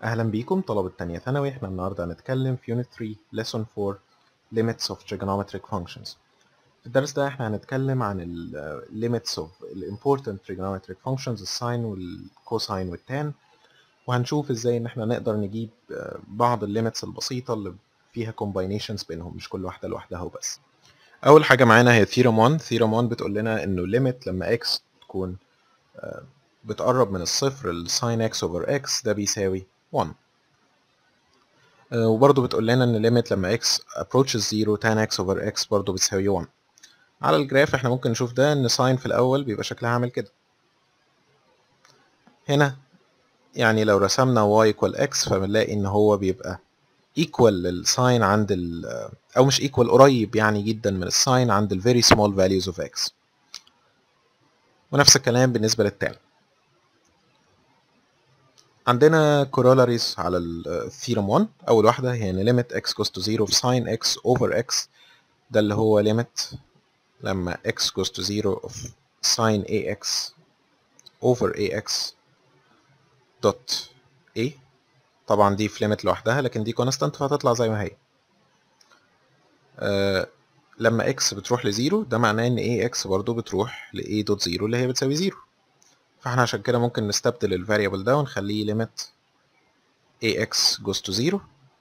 أهلا بيكم طلبة تانية ثانوي. احنا النهاردة هنتكلم في Unit 3 Lesson 4 Limits of Trigonometric Functions. في الدرس ده احنا هنتكلم عن Limits of Important Trigonometric Functions الساين والكوساين والتان، وهنشوف ازاي ان احنا نقدر نجيب بعض الليميتس البسيطة اللي فيها combinations بينهم، مش كل واحدة لوحدها وبس. أول حاجة معانا هي Theorem 1. Theorem 1 بتقول لنا إنه limit لما x تكون بتقرب من الصفر الساين x over x ده بيساوي 1. وبرضه بتقول لنا ان limit لما x approaches 0 tan x over x برضه بتساوي 1. على الجراف احنا ممكن نشوف ده ان ساين في الاول بيبقى شكلها عامل كده. هنا يعني لو رسمنا y equal x فبنلاقي ان هو بيبقى equal للساين عند او مش equal، قريب يعني جدا من الساين عند ال very small values of x. ونفس الكلام بالنسبة للتان. عندنا corollaries على الثيرم 1. اول واحدة هي ان limit x goes to 0 في sin x over x، ده اللي هو limit لما x goes to 0 of sin ax over ax dot a. طبعا دي في limit لوحدها لكن دي constant فهتطلع زي ما هي. لما x بتروح لزيرو ده معناه ان ax برضو بتروح ل a dot 0 اللي هي بتساوي 0. فاحنا عشان كده ممكن نستبدل الفاريبل ده ونخليه limit ax goes to 0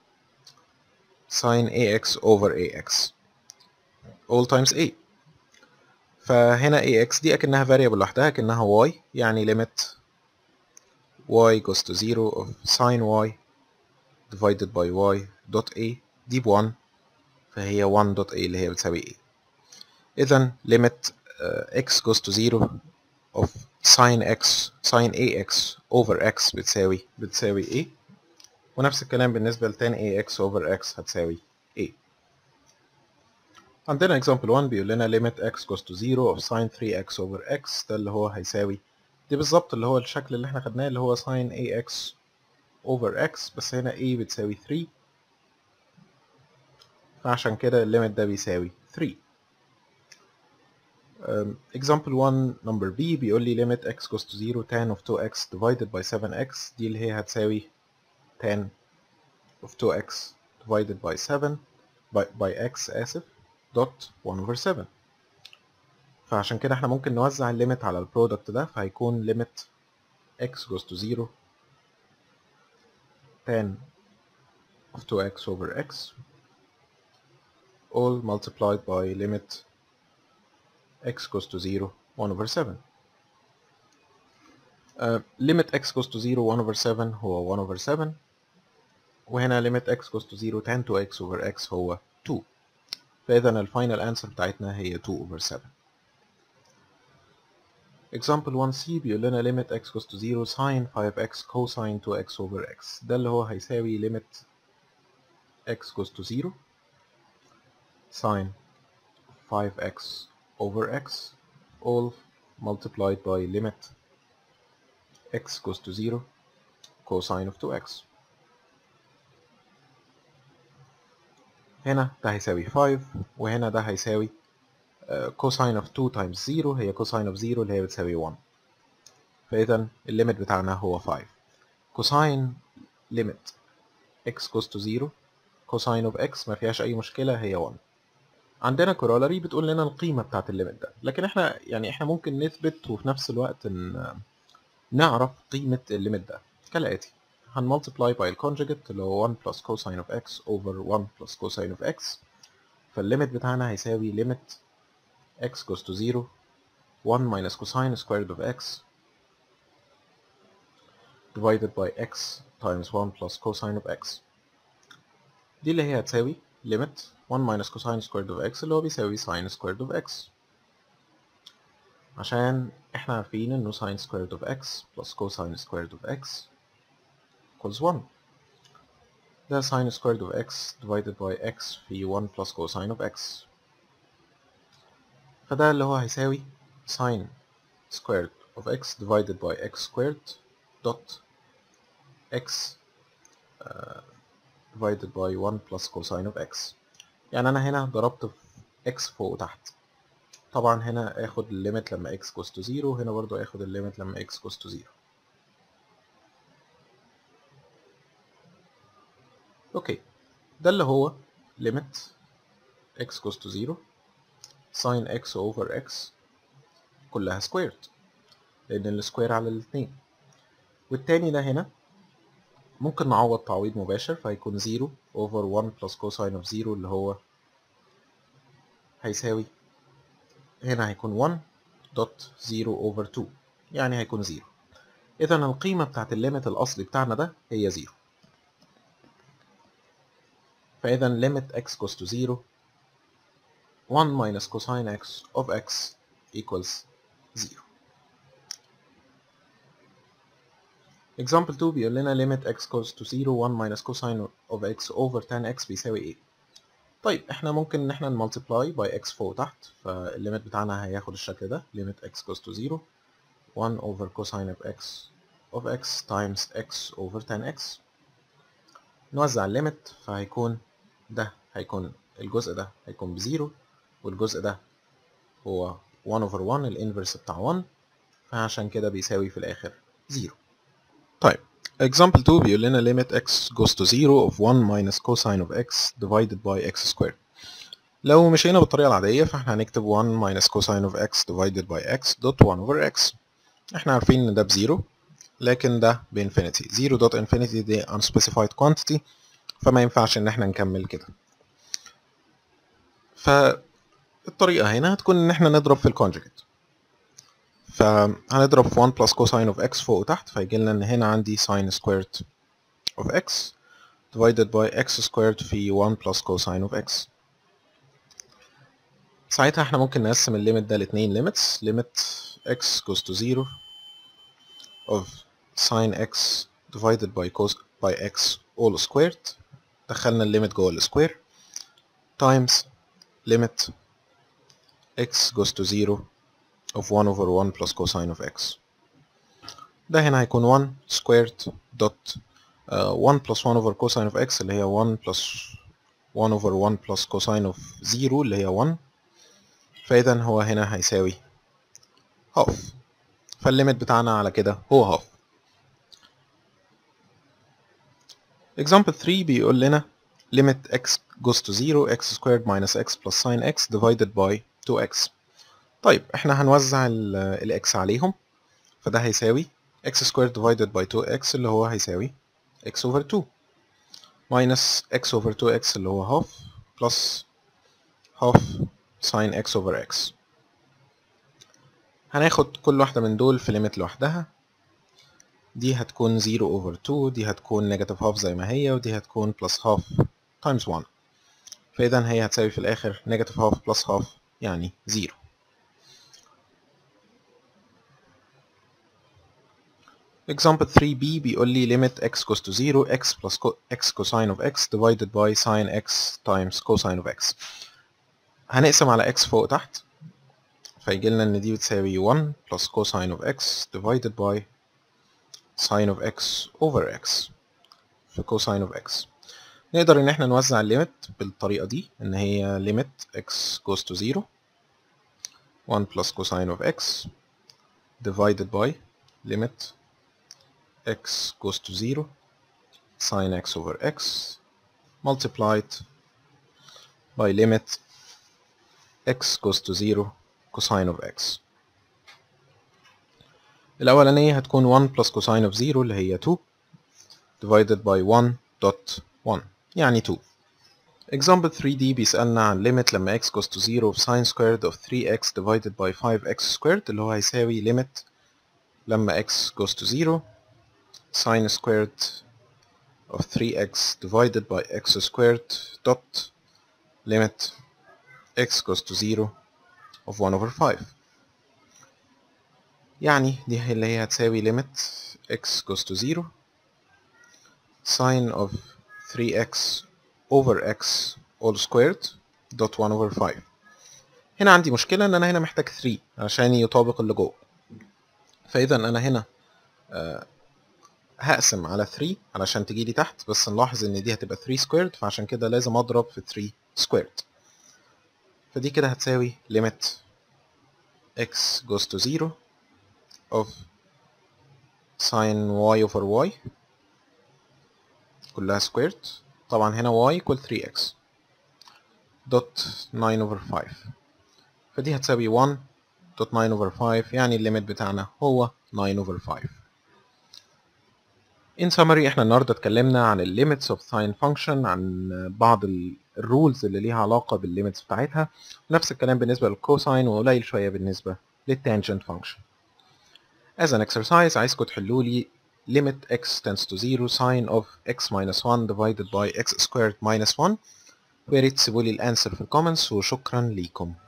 sin ax over ax all times a. فهنا ax دي اكنها variable لوحدها اكنها y، يعني limit y goes to 0 of sin y divided by y dot a دي ب1، فهي 1 dot a اللي هي بتساوي a. إذا limit x goes to 0 of sin ax over x بتساوي a، ونفس الكلام بالنسبة ل tan ax over x هتساوي a. عندنا example 1 بيقول لنا limit x goes to 0 of sin 3x over x، ده اللي هو هيساوي دي بالظبط اللي هو الشكل اللي احنا خدناه اللي هو sin ax over x، بس هنا a بتساوي 3، فعشان كده الليميت ده بيساوي 3. example 1 number B بيقول لي limit x goes to 0 tan of 2x divided by 7x، دي اللي هي هتساوي tan of 2x divided by 7 by x آسف dot 1 over 7. فعشان كده احنا ممكن نوزع الليميت على البرودكت ده، فهيكون limit x goes to 0 tan of 2x over x all multiplied by limit x goes to 0 1 over 7. limit x goes to 0 1 over 7 هو 1 over 7، وهنا limit x goes to 0 tan 2x over x هو 2، فإذا الفاينل answer بتاعتنا هي 2 over 7. example 1c بيقول لنا limit x goes to 0 sin 5x cosine 2x over x، ده اللي هو هيساوي limit x goes to 0 sin 5x over x all multiplied by limit x goes to 0 cosine of 2x. هنا ده هيساوي 5 وهنا ده هيساوي cosine of 2 times 0 هي cosine of 0 اللي هي بتساوي 1، فإذا الليميت بتاعنا هو 5. cosine limit x goes to 0 cosine of x ما فيهاش أي مشكلة هي 1. عندنا corollary بتقول لنا القيمة بتاعت الليميت ده، لكن احنا ممكن نثبت وفي نفس الوقت نعرف قيمة الليميت ده كالآتي. هنمultiply by الconjugate اللي هو 1 plus cosine of x over 1 plus cosine of x، فالليميت بتاعنا هيساوي limit x goes to 0 1 minus cosine squared of x divided by x times 1 plus cosine of x، دي اللي هي هتساوي limit 1 minus cosine squared of x اللي هو بيساوي sin squared of x، عشان احنا عارفين انه sin squared of x plus cosine squared of x equals 1. ده sin squared of x divided by x في 1 plus cosine of x، فده اللي هو هيساوي sin squared of x divided by x squared dot x divided by 1 plus cosine of x. يعني أنا هنا ضربت في x فوق وتحت، طبعا هنا آخد الليميت لما x goes to 0 هنا برضو آخد الليميت لما x goes to 0. اوكي، ده اللي هو limit x goes to 0 sin x over x كلها squared، لأن السكوير على الاتنين. والتاني ده هنا ممكن نعوض تعويض مباشر، فهيكون 0 over 1 plus cosine of 0 اللي هو هيساوي، هنا هيكون 1 dot 0 over 2، يعني هيكون 0. إذا القيمة بتاعت الليمت الأصلي بتاعنا ده هي 0. فإذا limit x goes to 0 1 minus cosine x of x equals 0. Example 2 بيقول لنا limit x goes to 0 1 minus cosine of x over tan x بيساوي ايه؟ طيب احنا ممكن ان احنا نمultiply by x فوق تحت، فالليمت بتاعنا هياخد الشكل ده limit x goes to 0 1 over cosine of x times x over tan x. نوزع الليمت، فهيكون ده هيكون الجزء ده هيكون بزيرو، والجزء ده هو 1 over 1 الانفرس بتاع 1، فعشان كده بيساوي في الاخر 0. طيب example 2 بيقول لنا limit x goes to 0 of 1 minus cosine of x divided by x squared. لو مشينا بالطريقة العادية فاحنا هنكتب 1 minus cosine of x divided by x dot 1 over x. احنا عارفين ان ده بزيرو، لكن ده بانفينيتي. 0 dot infinity دي unspecified quantity، فما ينفعش ان احنا نكمل كده. فالطريقة هنا هتكون ان احنا نضرب في الكونجكت، فهنضرب في 1 plus cosine of x فوق وتحت، فيجي لنا ان هنا عندي sin squared of x divided by x squared في 1 plus cosine of x. ساعتها احنا ممكن نقسم الليمت ده لاتنين limits. limit x goes to 0 of sin x divided by x all squared، دخلنا الليمت جوه السكوير، times limit x goes to 0 of 1 over 1 plus cosine of x. ده هنا هيكون 1 squared dot 1 plus 1 over cosine of x اللي هي 1 plus 1 over 1 plus cosine of 0 اللي هي 1. فإذا هو هنا هيساوي half، فالليمت بتاعنا على كده هو half. example 3 بيقول لنا limit x goes to 0 x squared minus x plus sin x divided by 2x. طيب احنا هنوزع ال x عليهم، فده هيساوي x squared divided by 2x اللي هو هيساوي x over 2 minus x over 2x اللي هو half plus half sin x over x. هناخد كل واحدة من دول في ليميت لوحدها، دي هتكون 0 over 2، دي هتكون negative half زي ما هي، ودي هتكون plus half times 1. فإذا هي هتساوي في الآخر negative half plus half يعني 0. example 3b بيقول لي limit x goes to 0 x plus x cosine of x divided by sin x times cosine of x. هنقسم على x فوق تحت، فيجي لنا ان دي بتساوي 1 plus cosine of x divided by sin of x over x في cosine of x. نقدر ان احنا نوزع الليمت بالطريقة دي، ان هي limit x goes to 0 1 plus cosine of x divided by limit x goes to 0 sin x over x multiplied by limit x goes to 0 cosine of x. الأولانية هتكون 1 plus cosine of 0 اللي هي 2 divided by 1 dot 1 يعني 2. example 3d بيسألنا عن limit لما x goes to 0 of sin squared of 3x divided by 5x squared اللي هو هيساوي limit لما x goes to 0 sin squared of 3x divided by x squared dot limit x goes to 0 of 1 over 5. يعني دي اللي هي هتساوي limit x goes to 0 sin of 3x over x all squared dot 1 over 5. هنا عندي مشكلة ان انا هنا محتاج 3 عشان يطابق اللي جوه، فاذا انا هنا هقسم على 3 علشان تجيلي تحت، بس نلاحظ ان دي هتبقى 3 squared، فعشان كده لازم اضرب في 3 squared. فدي كده هتساوي limit x goes to 0 of sin y over y كلها squared طبعا هنا y equal 3x دوت 9 over 5 فدي هتساوي 1 دوت 9 over 5 يعني الليميت بتاعنا هو 9 over 5. In summary احنا النهارده اتكلمنا عن limits of sine function، عن بعض الرولز اللي ليها علاقة بالليميتس بتاعتها، نفس الكلام بالنسبة للكوساين وقليل شوية بالنسبة للتانجنت function. As an exercise عايزكم تحلوا لي limit x tends to 0 sine of x minus 1 divided by x squared minus 1، ويا ريت تسيبوا لي الانسر في الكومنتس، وشكرا ليكم.